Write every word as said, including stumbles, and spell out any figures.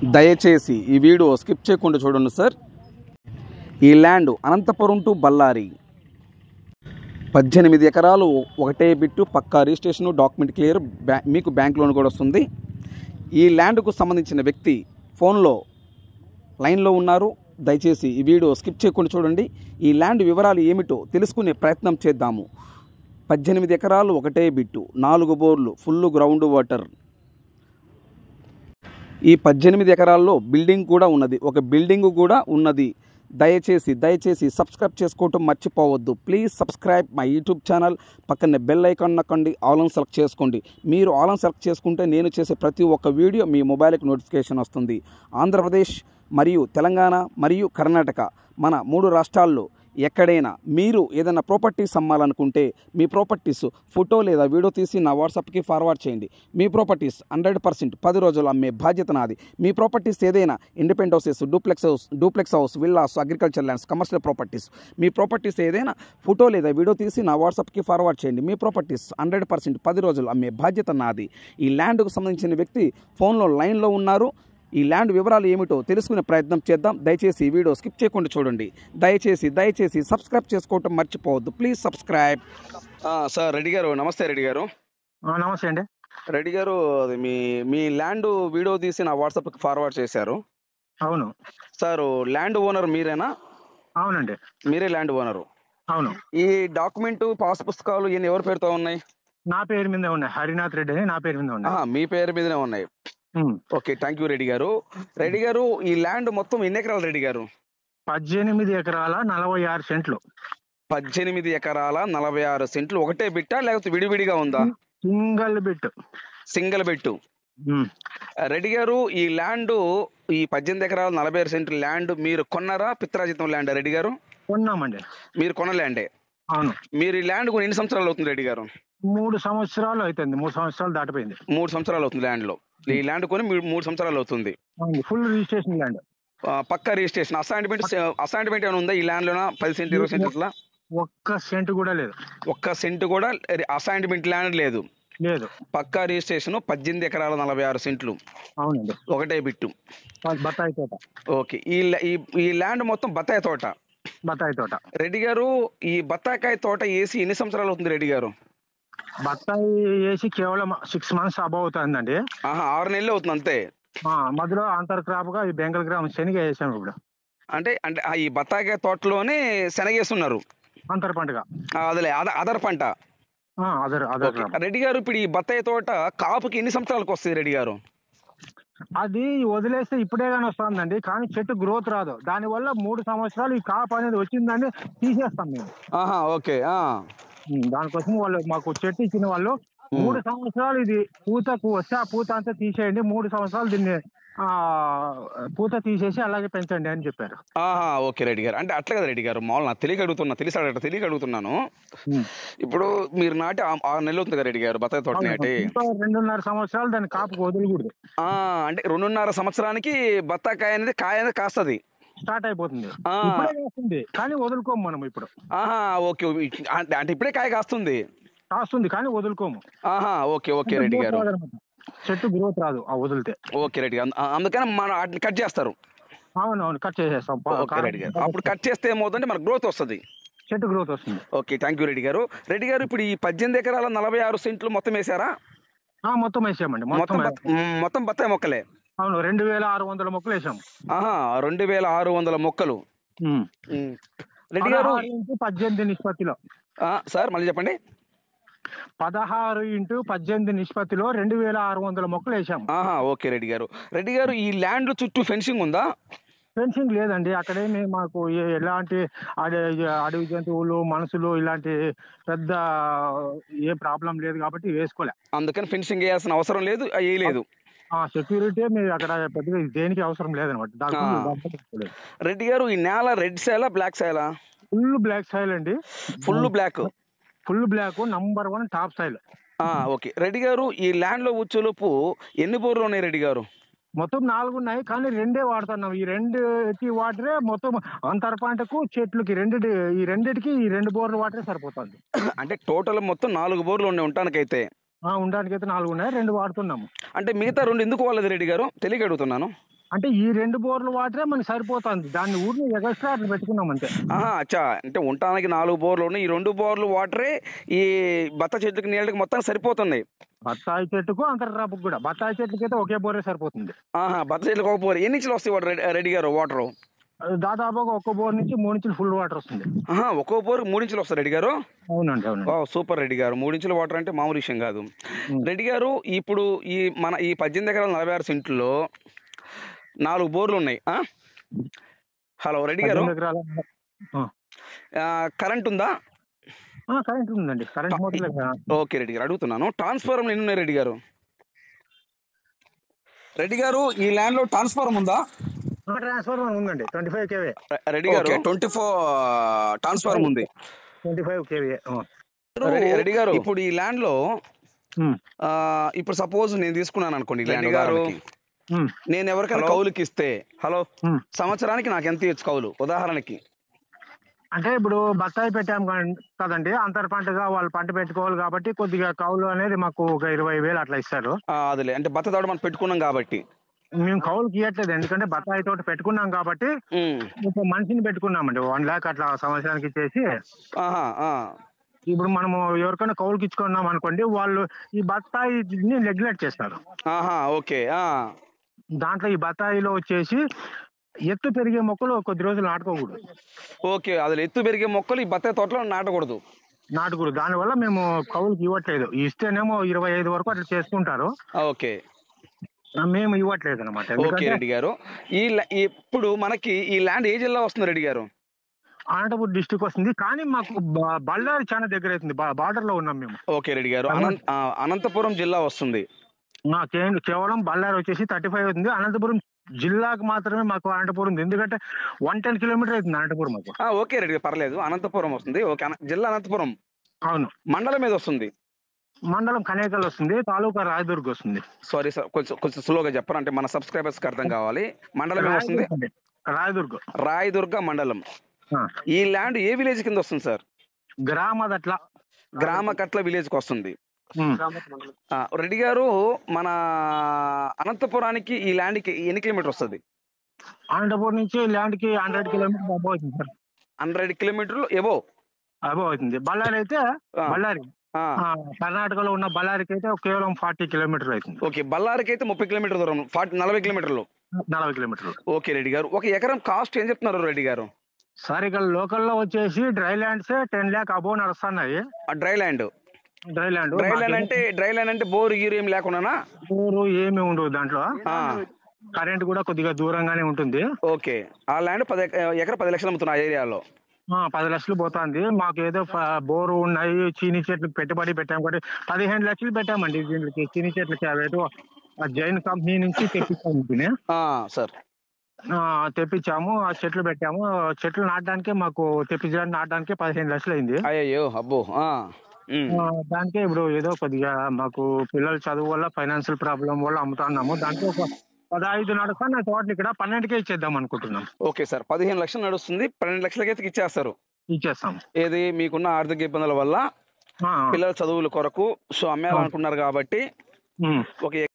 దయచేసి ఈ video skip చేయకుండా చూడండి సార్. ఈ ల్యాండ్ అనంతపురం టు బళ్ళారి పద్దెనిమిది ఎకరాలు, ఒకటే బిట్టు, పక్కా రిజిస్ట్రేషన్, డాక్యుమెంట్ క్లియర్, బ్యా మీకు బ్యాంక్ లోన్ కూడా వస్తుంది. ఈ ల్యాండ్కు సంబంధించిన వ్యక్తి ఫోన్లో లైన్లో ఉన్నారు. దయచేసి ఈ వీడియో స్కిప్ చేయకుండా చూడండి. ఈ ల్యాండ్ వివరాలు ఏమిటో తెలుసుకునే ప్రయత్నం చేద్దాము. పద్దెనిమిది ఎకరాలు, ఒకటే బిట్టు, నాలుగు బోర్లు, ఫుల్ గ్రౌండ్ వాటర్. ఈ పద్దెనిమిది ఎకరాల్లో బిల్డింగ్ కూడా ఉన్నది, ఒక బిల్డింగ్ కూడా ఉన్నది. దయచేసి దయచేసి సబ్స్క్రైబ్ చేసుకోవటం మర్చిపోవద్దు. Please subscribe my YouTube channel. పక్కనే బెల్ ఐకాన్ నొక్కండి, ఆల్ ఆన్ సెలెక్ట్ చేసుకోండి. మీరు ఆల్ ఆన్ సెలెక్ట్ చేసుకుంటే నేను చేసే ప్రతి ఒక్క వీడియో మీ మొబైల్కి నోటిఫికేషన్ వస్తుంది. ఆంధ్రప్రదేశ్ మరియు తెలంగాణ మరియు కర్ణాటక, మన మూడు రాష్ట్రాల్లో ఎక్కడైనా మీరు ఏదైనా ప్రాపర్టీస్ అమ్మాలనుకుంటే మీ ప్రాపర్టీస్ ఫోటో లేదా వీడియో తీసి నా వాట్సాప్కి ఫార్వర్డ్ చేయండి. మీ ప్రాపర్టీస్ హండ్రెడ్ పర్సెంట్ పది రోజులు అమ్మే బాధ్యత నాది. మీ ప్రాపర్టీస్ ఏదైనా independent houses, duplex house duplex house villas, agriculture lands, commercial properties, మీ ప్రాపర్టీస్ ఏదైనా ఫోటో లేదా వీడియో తీసి నా వాట్సాప్కి ఫార్వర్డ్ చేయండి. మీ ప్రాపర్టీస్ హండ్రెడ్ పర్సెంట్ పది రోజులు అమ్మే బాధ్యత నాది. ఈ ల్యాండ్కు సంబంధించిన వ్యక్తి ఫోన్లో లైన్లో ఉన్నారు. ఈ ల్యాండ్ వివరాలు ఏమిటో తెలుసుకునే ప్రయత్నం చేద్దాం. దయచేసి ఈ వీడియో స్కిప్ చేయకుండా చూడండి. దయచేసి దయచేసి సబ్స్క్రైబ్ చేసుకోవటం మర్చిపోవద్దు. Please subscribe. సార్ రెడ్డి గారు, నమస్తే రెడ్డి గారు. నమస్తే అండి. రెడ్డి గారు, అది మీ మీ ల్యాండ్ వీడియో తీసి నా వాట్సాప్కి ఫార్వర్డ్ చేశారు. అవును సార్, ల్యాండ్ ఓనర్ మీరేనా? అవునండి, మీరే ల్యాండ్ ఓనరు. అవును. ఈ డాక్యుమెంట్, పాస్ పుస్తకాలు ఇవన్నీ ఎవరి పేరుతో ఉన్నాయి? నా పేరు మీదే ఉన్నాయి. హరినాథ్ రెడ్డి అని నా పేరు మీద ఉన్నాయి. మీ పేరు మీదనే ఉన్నాయి. ఓకే, థ్యాంక్ యూ రెడ్డి గారు. రెడ్డి గారు, ఈ ల్యాండ్ మొత్తం ఎన్ని ఎకరాలు రెడ్డి గారు? పద్దెనిమిది ఎకరాల నలభై ఆరు సెంట్లు. పద్దెనిమిది ఎకరాల నలభై ఆరు సెంట్లు. ఒకటే బిట్టా లేకపోతే విడివిడిగా ఉందా? Single bit. Single bit. Reddy గారు, ఈ ల్యాండ్, ఈ పద్దెనిమిది ఎకరాల నలభై ఆరు సెంట్లు ల్యాండ్ మీరు కొన్నారా, పిత్రాజితం ల్యాండ్? రెడ్డి గారు, కొన్నామండి. మీరు కొన్న ల్యాండే. అవును. మీరు ఈ ల్యాండ్ కొని ఎన్ని సంవత్సరాలు అవుతుంది రెడ్డి గారు? మూడు సంవత్సరాలు అవుతుంది. మూడు సంవత్సరాలు దాటిపోయింది. మూడు సంవత్సరాలు అవుతుంది ల్యాండ్ లో. ఈ ల్యాండ్ కొని మూడు సంవత్సరాలు అవుతుంది. ఫుల్ రిజిస్ట్రేషన్ ల్యాండ్, పక్కా రిజిస్ట్రేషన్. అసైన్మెంట్ అసైన్మెంట్ ఏమైనా ఉందా ఈ ల్యాండ్ లోనా? పది సెంట్, ఇరవై సెంట్ ఇట్లా? ఒక్క సెంట్ కూడా లేదు. ఒక్క సెంట్ కూడా అసైన్మెంట్ ల్యాండ్ లేదు? లేదు. పక్కా రిజిస్ట్రేషన్. పద్దెనిమిది ఎకరాల నలభై ఆరు సెంట్లు. అవునండి. ఒకటే బిట్టు. బత్తాయి తోట. ఓకే, ఈ ఈ ల్యాండ్ మొత్తం బత్తాయి తోట. బత్తాయి తోట. రెడ్డి గారు, ఈ బత్తాకాయ తోట వేసి ఎన్ని సంవత్సరాలు అవుతుంది రెడ్డి గారు? బత్తాయి వేసి కేవలం సిక్స్ మంత్స్ అబౌవ్ అవుతుందండి. ఆరు నెలలు అవుతుంది అంతే. మధ్యలో అంతర్ క్రాప్ గా ఈ బెంగల్ గ్రామ్ శనగ వేసాం ఇప్పుడు. అంటే అంటే ఈ బత్తాకాయ తోటలోనే శనగ వేస్తున్నారు అంతర్ పంటగా. అదే అదర్ పంట. అదర్ అదర్ రెడ్డి గారు, ఇప్పుడు ఈ బత్తాయి తోట కాపుకి ఎన్ని సంవత్సరాలకు వస్తుంది రెడ్డి గారు? అది వదిలేస్తే ఇప్పుడే కానీ వస్తుందండి, కానీ చెట్టు గ్రోత్ రాదు. దాని వల్ల మూడు సంవత్సరాలు ఈ కాపు అనేది వచ్చిందని తీసేస్తాం మేము. ఓకే. దానికోసం వాళ్ళు మాకు చెట్టు ఇచ్చిన వాళ్ళు మూడు సంవత్సరాలు ఇది పూతకు వస్తే ఆ పూత అంతా తీసేయండి, మూడు సంవత్సరాలు దీన్ని ఆ పూత తీసేసి అలాగే పెంచండి అని చెప్పారు. ఓకే రెడ్డి గారు, అంటే అట్లా కదా రెడ్డి గారు, మామూలు నాకు తెలియక అడుగుతున్నా, తెలిసాడట తెలియక అడుగుతున్నాను. ఇప్పుడు మీరు నాటి ఆరు నెలలు అవుతుంది కదా రెడ్డి గారు బత్తాయి తోట నాటి? రెండున్నర సంవత్సరాలు దాన్ని కాపుకు వదలకూడదు. అంటే రెండున్నర సంవత్సరానికి బత్తాకాయ అనేది కాయ అనేది కాస్తుంది, స్టార్ట్ అయిపోతుంది. ఇప్పుడే కాస్తుంది కానీ వదులుకోము మనం ఇప్పుడు. ఓకే, అంటే ఇప్పుడే కాయ కాస్తుంది కాస్తుంది కానీ వదులుకోము. ఓకే ఓకే రెడ్డి గారు, చెట్టు గ్రోత్ రాదు ఆ వదిలితే. ఓకే రెడ్డి గారు, అందుకని మనం కట్ చేస్తారు. అవునవును, కట్ చేసేస్తాం. రెడ్డి గారు, అప్పుడు కట్ చేస్తే ఏమవుతుందంటే మనకు గ్రోత్ వస్తుంది, చెట్టు గ్రోత్ వస్తుంది. ఓకే, థ్యాంక్ యూ రెడ్డి గారు. రెడ్డి గారు, ఇప్పుడు ఈ పద్దెనిమిది ఎకరాల నలభై ఆరు సెంట్లు మొత్తం వేసారా? మొత్తం వేసామండి. మొత్తం మొత్తం బత్తాయి మొక్కలే? అవును, రెండు వేల ఆరు వందల మొక్కలు వేసాం. రెండు వేల ఆరు వందల మొక్కలు. రెడ్డి గారు, పద్దెనిమిది నిష్పత్తిలో. సార్ మళ్ళీ చెప్పండి. పదహారు ఇంటూ పద్దెనిమిది నిష్పత్తిలో రెండు వేల ఆరు వందల మొక్కలు వేసాం. ఓకే రెడ్డి గారు. రెడ్డి గారు, ఈ ల్యాండ్ చుట్టూ ఫెన్సింగ్ ఉందా? ఫెన్సింగ్ లేదండి. అక్కడేమి మాకు ఎలాంటి అడవి జంతువులు, మనుషులు ఇలాంటి పెద్ద ఏ ప్రాబ్లం లేదు కాబట్టి వేసుకోలే. అందుకని ఫెన్సింగ్ వేయాల్సిన అవసరం లేదు, వేయలేదు. సెక్యూరిటీ మీరు అక్కడ పెద్దగా దేనికి అవసరం లేదనమాట. రెడ్డి గారు, ఈ నేల రెడ్ సాయిలా బ్లాక్ సాయిలా? ఫుల్ బ్లాక్ సాయిల్ అండి. Full black. Full black, number one top soil. Okay Reddy గారు, ఈ ల్యాండ్ లో వచ్చేలోపు ఎన్ని బోర్లు ఉన్నాయి రెడ్డి గారు? మొత్తం నాలుగు ఉన్నాయి కానీ రెండే వాడుతున్నాం. ఈ రెండుకి వాటరే మొత్తం అంతర పంటకు చెట్లకి రెండు ఈ రెండిటికి ఈ రెండు బోర్లు వాటరే సరిపోతుంది. అంటే టోటల్ మొత్తం నాలుగు బోర్లు ఉన్నాయి ఉండటానికైతే? ఉండడానికైతే నాలుగు ఉన్నాయి, రెండు వాడుతున్నాము. అంటే మిగతా రెండు ఎందుకు వాళ్ళది రెడ్డి గారు తెలియక అడుగుతున్నాను. అంటే ఈ రెండు బోర్లు వాటరే మనకి సరిపోతుంది. దాన్ని ఊరిని ఎగస్ట్రా అట్లా పెట్టుకున్నాం అంతే. ఆహా! అచ్చా! అంటే ఉండటానికి నాలుగు బోర్లు ఉన్నాయి. ఈ రెండు బోర్లు వాటరే ఈ బత్త చెట్టుకి నీళ్ళకి మొత్తానికి సరిపోతుంది. బత్తాయి చెట్టుకు అంతర్రాపుకు కూడా. బత్తాయి చెట్టుకైతే ఒకే బోరే సరిపోతుంది. ఆహా! బత్త చెట్లకు ఒక బోర్. ఎన్ని ఇంచులు వస్తాయి వాటర్ రెడ్డి రెడ్డి గారు వాటరు? అది దాదాపుగా ఒక్క బోర్ నుంచి మూడు ఇంచులు ఫుల్ వాటర్ వస్తుంది. ఆహా! ఒక్కో బోర్‌కి మూడు ఇంచులు వస్తాయా రెడ్డి గారు? అవునండి. అవునండి. వావ్! సూపర్ రెడ్డి గారు. మూడు ఇంచుల వాటర్ అంటే మామూలు విషయం కాదు. హ్మ్. రెడ్డి గారు ఇప్పుడు ఈ మన ఈ పద్దెనిమిది ఎకరాల నలభై ఆరు సెంట్లలో నాలుగు బోర్లు ఉన్నాయి. ఆ? హలో రెడ్డి గారు. పద్దెనిమిది ఎకరాల ఆ! ఆహ్, కరెంట్ ఉందా? ఆ! కరెంట్ ఉందండి. కరెంట్ మోటార్లే కదా. ఓకే రెడ్డి గారు. అడుగుతున్నాను. ట్రాన్స్‌ఫార్మర్‌లు ఎన్ని ఉన్నాయి రెడ్డి గారు? రెడ్డి గారు ఈ ల్యాండ్‌లో ట్రాన్స్‌ఫార్మర్ ఉందా? ఆ! ట్రాన్స్‌ఫార్మర్ ఉందండి. ఇరవై ఐదు కేవీ. రె రెడ్డి గారు ఇరవై నాలుగు ట్రాన్స్‌ఫార్మర్ ఉంది. ఇరవై ఐదు కేవీ. ఆ! రెడ్డి రెడ్డి గారు ఇప్పుడు ఈ ల్యాండ్‌లో హ్మ్. ఆహ్, ఇప్పుడు సపోజ్ నేను తీసుకున్నాను అనుకోండి ఈ ల్యాండ్ ఉదాహరణకి. హ్మ్. నేను ఎవరికైనా కౌలుకి ఇస్తే హలో హ్మ్. సంవత్సరానికి నాకు ఎంత ఇవ్వచ్చు కౌలు ఉదాహరణకి? అంటే ఇప్పుడు బత్తాయి పెట్టాం కం- కదండి, అంతర పంటగా వాళ్ళు పంట పెట్టుకోవాలి కాబట్టి కొద్దిగా కౌలు అనేది మాకు ఒక ఇరవై వేలు అట్లా ఇస్తారు. ఆ, అదిలే అంటే బత్త తోట మనం పెట్టుకున్నాం కాబట్టి. మేము కౌలుకి ఇవ్వట్లేదు, ఎందుకంటే బత్తాయి తోట పెట్టుకున్నాం కాబట్టి ఉమ్. ఒక మనిషిని పెట్టుకున్నామండి. వన్ లాక్ అట్లా సంవత్సరానికి ఇచ్చేసి ఆహా, ఆ. ఇప్పుడు మనము ఎవరికైనా కౌలుకి ఇచ్చుకున్నాం అనుకోండి, వాళ్ళు ఈ బత్తాయిని నెగ్లెక్ట్ చేస్తారు. ఆహా, ఓకే. ఆ. దాంట్లో ఈ బత్తాయిలో వచ్చేసి ఎత్తు పెరిగే మొక్కలు కొద్ది రోజులు నాటుకోకూడదు. ఓకే, అది ఎత్తు పెరిగే మొక్కలు ఈ బత్తాయి తోటలో నాటకూడదు. నాటుకూడదు. దానివల్ల మేము కౌలుకి ఇవ్వట్లేదు. ఇస్తేనేమో ఇరవై ఐదు వరకు అట్లా చేసుకుంటారు. ఆ, ఓకే. మేము ఇవ్వట్లేదు అనమాట. ఓకే ఎందుకంటే రెడ్డి గారు. ఈ లా- ఇప్పుడు మనకి ఈ ల్యాండ్ ఏ జిల్లా వస్తుంది రెడ్డి గారు? అనంతపురం డిస్టిక్ వస్తుంది, కానీ మాకు బ- బళ్ళారి చాలా దగ్గర అవుతుంది. బార్డర్ లో ఉన్నాం మేము. ఓకే రెడ్డి గారు. అనంత ఆ, అనంతపురం జిల్లా వస్తుంది. మా కే- కేవలం బళ్ళారి వచ్చేసి థర్టీ ఫైవ్ అవుతుంది. అనంతపురం జిల్లాకు మాత్రమే మాకు అనంతపురం ఉంది, ఎందుకంటే వన్ టెన్ కిలోమీటర్ అవుతుంది అనంతపురం మాకు. ఆ, ఓకే రెడ్డి గారు, పర్లేదు. అనంతపురం వస్తుంది. ఓకే, అన- జిల్లా అనంతపురం. అవును. మండలం మీద వస్తుంది. మండలం కనేకల్ వస్తుంది, తాలూకా రాయదుర్గ్ వస్తుంది. సారీ సార్, కొంచెం కొంచెం స్లోగా చెప్పరు, అంటే మన సబ్స్క్రైబర్స్ కి అర్థం కావాలి. మండలం ఏమొస్తుంది? రాయదుర్గ్ అండి. రాయదుర్గ్. రాయదుర్గ మండలం. ఆ. ఈ ల్యాండ్ ఏ విలేజ్ కింద వస్తుంది సార్? గ్రామదట్ల. గ్రామ కట్ల విలేజ్ కి వస్తుంది. ఉమ్. ఆ, రెడ్డి గారు, మన అనంతపురానికి ఈ ల్యాండ్ కి ఎన్ని కిలోమీటర్ వస్తుంది? అనంతపురం నుంచి ల్యాండ్ కి హండ్రెడ్ కిలోమీటర్ అబో అవుతుంది సార్. హండ్రెడ్ కిలోమీటర్లు ఎబో. అబో అవుతుంది. బళ్ళారి అయితే ఆ. బళ్ళారి ఆ, ఆ, కర్ణాటకలో ఉన్న బళ్ళారికి అయితే కేవలం ఫార్టీ కిలోమీటర్ అవుతుంది. ఓకే. బళ్ళారికి అయితే ముప్పై కిలోమీటర్ దూరం, ఫార్టీ నలభై కిలోమీటర్లు. నలభై కిలోమీటర్లు. ఓకే రెడ్డి గారు. ఒక ఎకరం కాస్ట్ ఏం చెప్తున్నారు రెడ్డి గారు? సార్ ఇక్కడ లోకల్లో వచ్చేసి dry lands ten lakh above నడుస్తున్నాయి. Dry land. Dry land dry land అంటే డ్రై ల్యాండ్ అంటే బోరు గీరు ఏం లేకున్నానా? ఊరు ఏమి ఉండవు దాంట్లో. ఆ, కరెంట్ కూడా కొద్దిగా దూరంగానే ఉంటుంది. ఓకే. ఆ ల్యాండ్ పది ఎక- ఎకరం పది లక్షలు అమ్ముతున్నా ఆ ఏరియాలో. ఆ, పది లక్షలు పోతుంది. మాకు ఏదో ఫ- బోరు ఉన్నాయి, చీని చెట్లు పెట్టుబడి పెట్టాం కాబట్టి పదిహేను లక్షలు పెట్టామండి దీనికి. చీని చెట్లకి అవేదో ఆ జైన్ కంపెనీ నుంచి తెప్పించాము వీటిని. ఆ, సార్. ఆ, తెప్పించాము, ఆ చెట్లు పెట్టాము. చెట్లు నాటడానికే మాకు తెప్పించడానికి నాటడానికే పదిహేను లక్షలు అయింది. అయ్యో అబ్బో. ఆ, ఉమ్. ఆ, దానికే ఇప్పుడు ఏదో కొద్దిగా మాకు పిల్లల చదువు వల్ల ఫైనాన్షియల్ ప్రాబ్లం వల్ల అమ్ముతున్నాము. దాంట్లో ఒక పదహైదు నడుస్తా నా తోటలు ఇక్కడ పన్నెండుకే ఇచ్చేద్దాం అనుకుంటున్నాం. ఓకే సార్, పదిహేను లక్షలు నడుస్తుంది, పన్నెండు లక్షలకైతే ఇచ్చేస్తారు. ఇచ్చేస్తాం. ఏది మీకున్న ఆర్థిక ఇబ్బందుల వల్ల ఆ, ఆ. పిల్లల చదువుల కొరకు సో అమ్మేయాలనుకున్నారు కాబట్టి ఉమ్. ఒక